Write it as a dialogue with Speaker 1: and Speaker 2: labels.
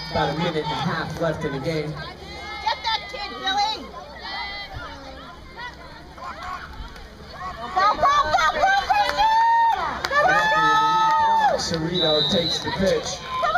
Speaker 1: About a minute and a half left in the game.
Speaker 2: Get that kid, Billy! Go, go, go, go, go!
Speaker 1: Cerrito takes the pitch.